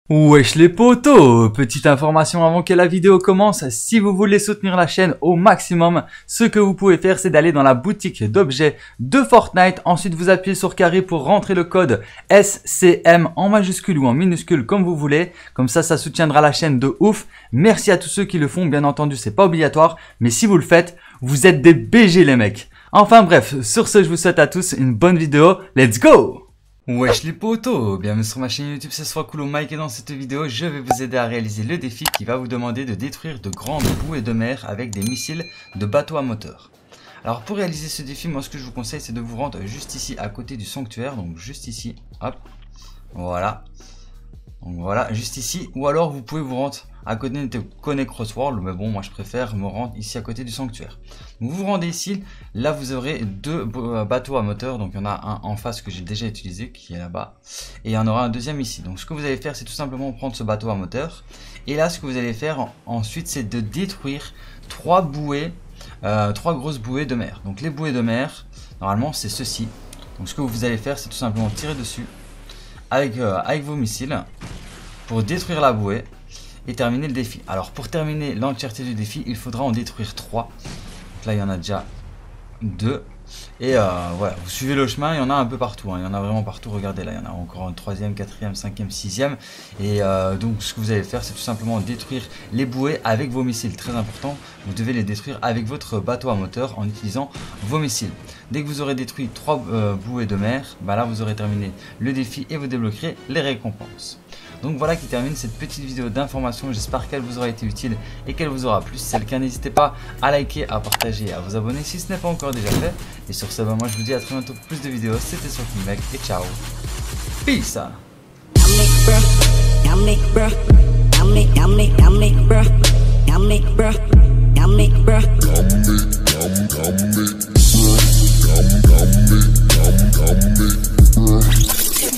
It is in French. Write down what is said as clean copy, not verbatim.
Wesh les potos, petite information avant que la vidéo commence, si vous voulez soutenir la chaîne au maximum, ce que vous pouvez faire c'est d'aller dans la boutique d'objets de Fortnite, ensuite vous appuyez sur carré pour rentrer le code SCM en majuscule ou en minuscule comme vous voulez, comme ça soutiendra la chaîne de ouf. Merci à tous ceux qui le font, bien entendu c'est pas obligatoire, mais si vous le faites, vous êtes des BG les mecs. Enfin bref, sur ce je vous souhaite à tous une bonne vidéo, let's go! Wesh les potos, bienvenue sur ma chaîne YouTube, c'est Soiscool Mike et dans cette vidéo je vais vous aider à réaliser le défi qui va vous demander de détruire de grandes bouées de mer avec des missiles de bateaux à moteur. Alors pour réaliser ce défi, moi ce que je vous conseille c'est de vous rendre juste ici à côté du sanctuaire, donc juste ici, hop, voilà. Donc voilà, juste ici, ou alors vous pouvez vous rendre à côté de Connect Crossworld, mais bon moi je préfère me rendre ici à côté du sanctuaire. Donc vous vous rendez ici, là vous aurez deux bateaux à moteur, donc il y en a un en face que j'ai déjà utilisé, qui est là-bas, et il y en aura un deuxième ici. Donc ce que vous allez faire c'est tout simplement prendre ce bateau à moteur, et là ce que vous allez faire ensuite c'est de détruire trois grosses bouées de mer. Donc les bouées de mer, normalement c'est ceci. Donc ce que vous allez faire c'est tout simplement tirer dessus avec vos missiles pour détruire la bouée et terminer le défi. Alors pour terminer l'entièreté du défi, il faudra en détruire 3. Donc là il y en a déjà 2. Et voilà, vous suivez le chemin, il y en a un peu partout, hein. Il y en a vraiment partout, regardez là, il y en a encore un 3e, 4e, 5e, 6e. Et donc ce que vous allez faire, c'est tout simplement détruire les bouées avec vos missiles. Très important, vous devez les détruire avec votre bateau à moteur en utilisant vos missiles. Dès que vous aurez détruit 3 bouées de mer, bah là vous aurez terminé le défi et vous débloquerez les récompenses. Donc voilà qui termine cette petite vidéo d'information, j'espère qu'elle vous aura été utile et qu'elle vous aura plu. Si c'est le cas, n'hésitez pas à liker, à partager et à vous abonner si ce n'est pas encore déjà fait. Et sur ce, moi je vous dis à très bientôt pour plus de vidéos, c'était Soiscool Mike et ciao, peace.